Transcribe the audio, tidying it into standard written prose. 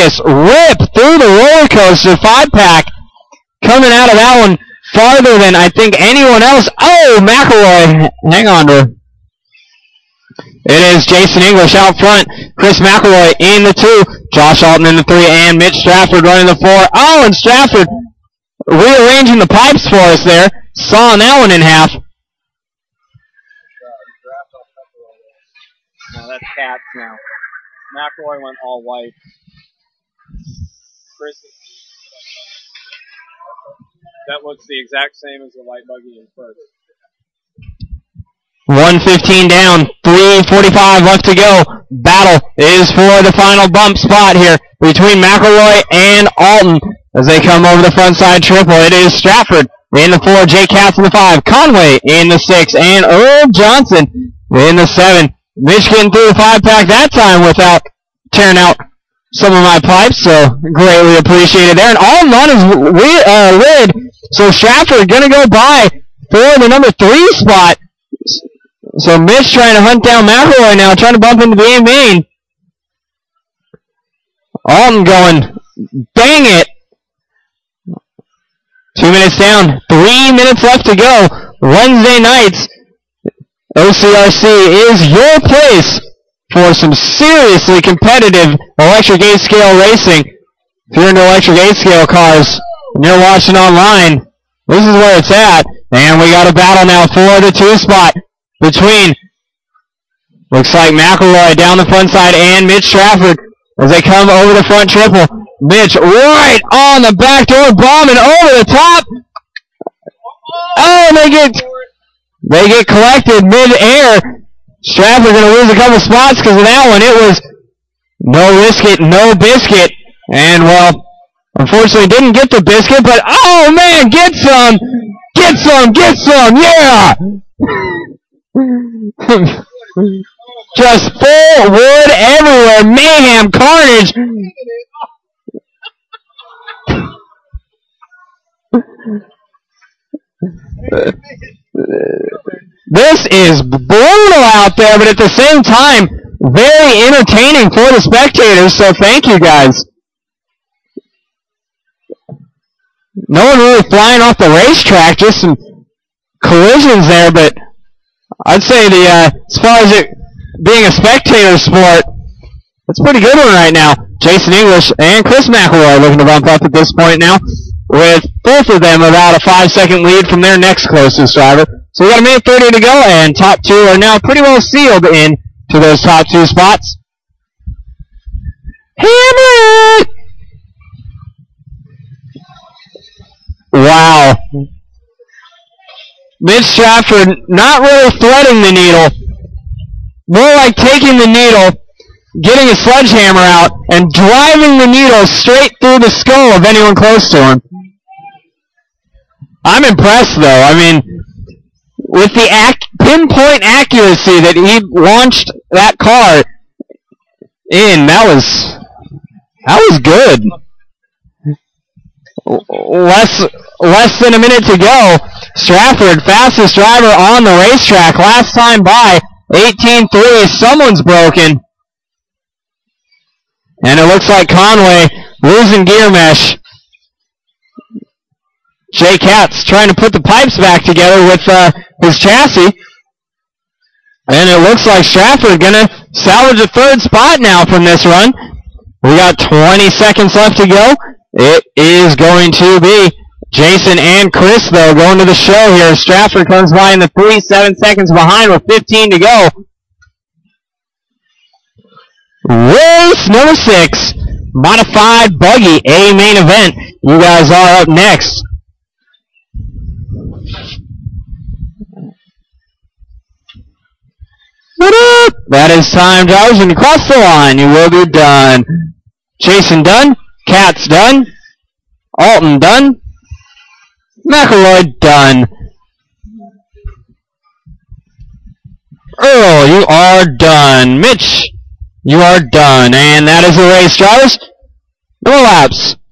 serious rip through the roller coaster 5-pack. Coming out of that one farther than I think anyone else. Oh, McElroy. Hang on to her. It is Jason English out front. Chris McElroy in the 2. Josh Alton in the 3. And Mitch Stratford running the 4. Oh, and Stratford rearranging the pipes for us there. Sawing that one in half. No, that's Cats now. McElroy went all white. Chris, that looks the exact same as the white buggy in first. 1:15 down, 3:45 left to go. Battle is for the final bump spot here between McElroy and Alton as they come over the front side triple. It is Stratford in the 4, Jake Katz in the 5, Conway in the 6, and Earl Johnson in the 7. Mitch getting through the 5-pack that time without tearing out some of my pipes, so greatly appreciated there. And Alton on his lid, so Stratford going to go by for the number 3 spot. So Mitch trying to hunt down McElroy now, trying to bump into the A main. Alton going, dang it. 2 minutes down, 3 minutes left to go. Wednesday nights, OCRC is your place for some seriously competitive electric 8-scale racing. If you're into electric 8-scale cars and you're watching online, this is where it's at. And we got a battle now for the 2 spot between, looks like McElroy down the front side and Mitch Stratford as they come over the front triple. Mitch right on the back door, bombing over the top. Oh, they get collected mid-air. Stratford going to lose a couple spots because of that one. It was no risk it, no biscuit. And, well, unfortunately didn't get the biscuit, but, oh, man, get some. Get some, yeah. Just full wood everywhere. Mayhem, carnage. This is brutal out there, but at the same time, very entertaining for the spectators, so thank you guys. No one really flying off the racetrack, just some collisions there, but I'd say as far as it being a spectator sport, it's a pretty good one right now. Jason English and Chris McElroy looking to bump up at this point now, with both of them about a 5-second lead from their next closest driver. So we got a minute 30 to go, and top 2 are now pretty well sealed in to those top 2 spots. Hammer it! Wow. Mitch Stratford not really threading the needle, more like taking the needle, getting a sledgehammer out, and driving the needle straight through the skull of anyone close to him. I'm impressed, though. I mean, with the pinpoint accuracy that he launched that car in, that was good. Less than a minute to go. Stratford, fastest driver on the racetrack. Last time by, 18-3. Someone's broken. And it looks like Conway losing gear mesh. Jay Katz trying to put the pipes back together with his chassis. And it looks like Stratford going to salvage a 3rd spot now from this run. We got 20 seconds left to go. It is going to be Jason and Chris, though, going to the show here. Stratford comes by in the 3, 7 seconds behind with 15 to go. Race number 6, modified buggy, A main event. You guys are up next. That is time, drivers. When you cross the line, you will be done. Jason done. Katz done. Alton done. McElroy done. Earl, you are done. Mitch, you are done. And that is the race, drivers. No laps.